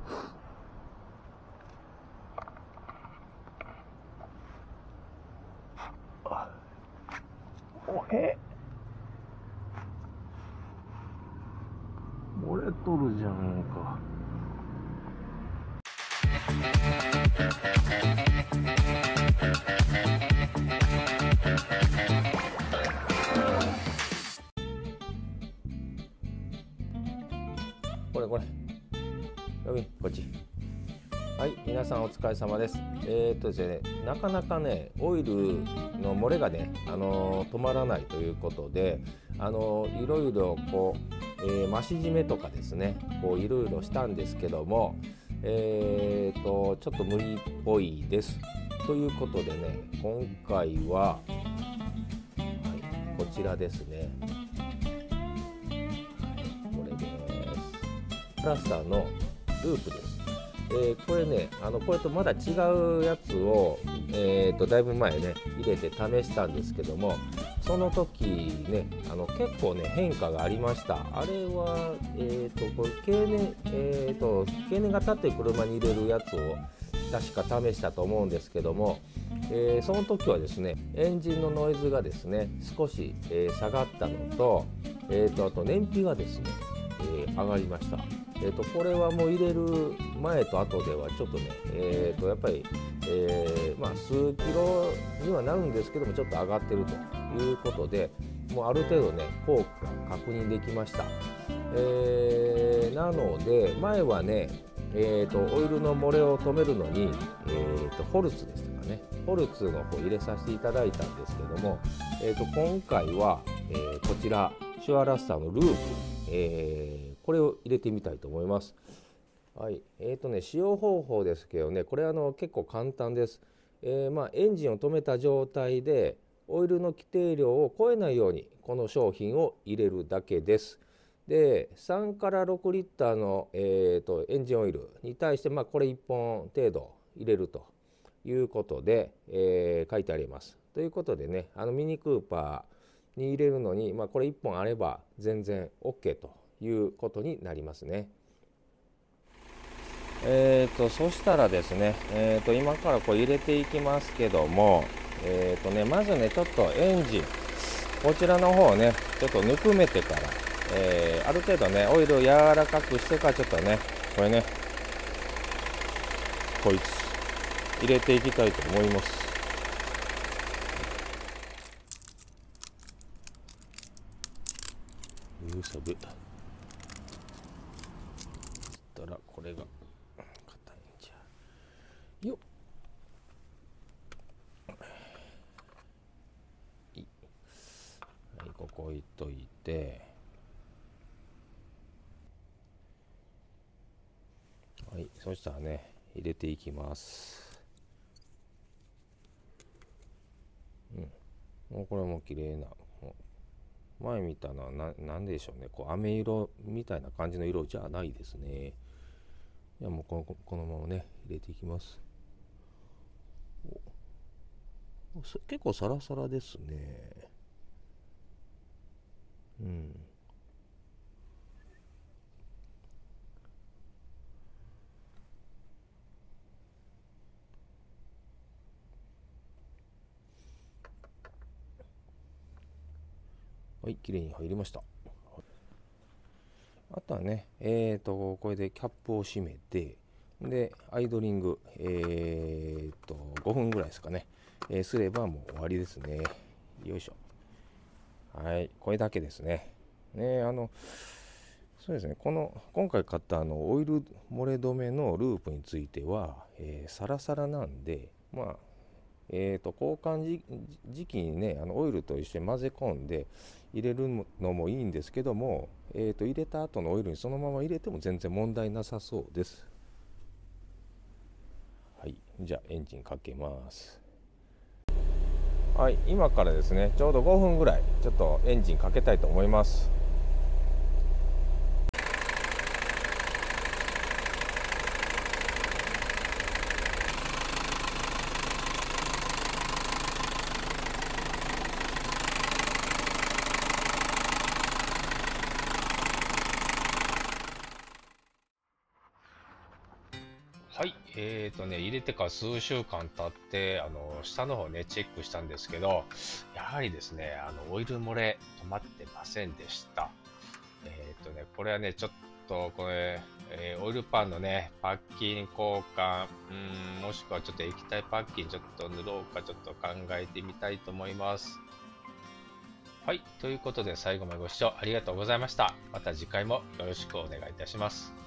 おへ漏れとるじゃんか。これこっち。はい、皆さんお疲れ様です。ですね、なかなかねオイルの漏れがね、止まらないということで、いろいろこう、増し締めとかですね、こういろいろしたんですけども、ちょっと無理っぽいです。ということでね、今回は、こちらですね。これです。プラスターのループです。これね、これとまだ違うやつを、だいぶ前ね入れて試したんですけども、その時ね結構ね変化がありました。あれは、これ経年が経って車に入れるやつを確か試したと思うんですけども、その時はですねエンジンのノイズがですね少し、下がったのと、あと燃費がですね、上がりました。これはもう入れる前と後ではちょっとね、やっぱり、数キロにはなるんですけどもちょっと上がってるということで、もうある程度ね効果が確認できました。なので前はね、オイルの漏れを止めるのに、ホルツですとかね、ホルツの方入れさせていただいたんですけども、今回は、こちらシュアラスターのループ、これを入れてみたいと思います。はい、使用方法ですけどね、これ結構簡単です。エンジンを止めた状態でオイルの規定量を超えないようにこの商品を入れるだけです。で、3から6リッターの、エンジンオイルに対して、これ1本程度入れるということで、書いてあります。ということでね、ミニクーパーに入れるのに、これ1本あれば全然 OK ということになりますね。そしたらですね、今からこう入れていきますけども、まずねちょっとエンジンこちらの方をねちょっとぬくめてから、ある程度ねオイルを柔らかくしてからちょっとねこれねこいつ入れていきたいと思います。ゆうさぶたらこれが硬いんじゃよっ。はい、ここ置いといて、はい、そしたらね入れていきます。もうこれも綺麗な、前見たのはなんでしょうね、こう飴色みたいな感じの色じゃないですね。いやもうこのままね入れていきます。結構サラサラですね。はい、綺麗に入りました。あとはね、これでキャップを閉めて、でアイドリング、5分ぐらいですかね、すればもう終わりですね。よいしょ。はい、これだけですね。そうですね、今回買ったオイル漏れ止めのループについては、サラサラなんで、交換時期にねオイルと一緒に混ぜ込んで入れるのもいいんですけども、入れた後のオイルにそのまま入れても全然問題なさそうです。はい、じゃあエンジンかけます。はい、今からですねちょうど5分ぐらいちょっとエンジンかけたいと思います。 はい、入れてから数週間経って、下の方ね、チェックしたんですけど、やはりですね、オイル漏れ止まってませんでした。これはね、ちょっと、これ、オイルパンのね、パッキン交換、もしくはちょっと液体パッキンちょっと塗ろうか、ちょっと考えてみたいと思います。はい、ということで最後までご視聴ありがとうございました。また次回もよろしくお願いいたします。